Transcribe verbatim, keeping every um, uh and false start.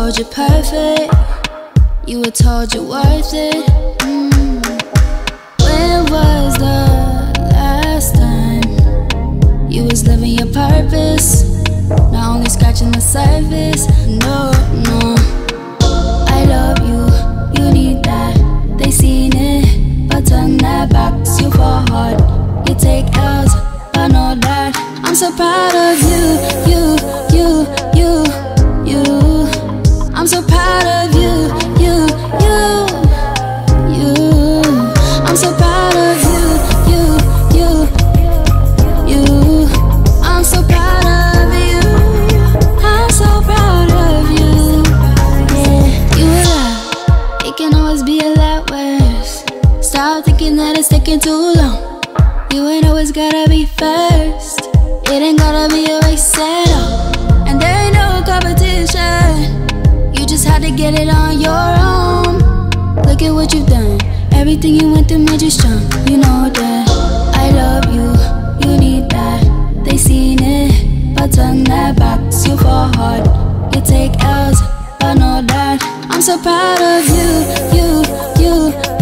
told you're perfect. You were told you're worth it. mm. When was the last time you was living your purpose? Not only scratching the surface. No, no. I love you, you need that. They seen it, but turn that back. You fall hard, you take L's, but know that I'm so proud of you, you, you, you, you. I'm so proud of you, you, you, you. I'm so proud of you, you, you, you. I'm so proud of you. I'm so proud of you. Yeah, you and I, it can always be a lot worse. Stop thinking that it's taking too long. You ain't always gotta be first. It ain't gotta be a race at all. And there ain't no competition. You just had to get it on your own. Look at what you've done. Everything you went through made you strong. You know that I love you, you need that. They seen it, but turn that back. You fall hard, you take L's, but know that I'm so proud of you, you, you.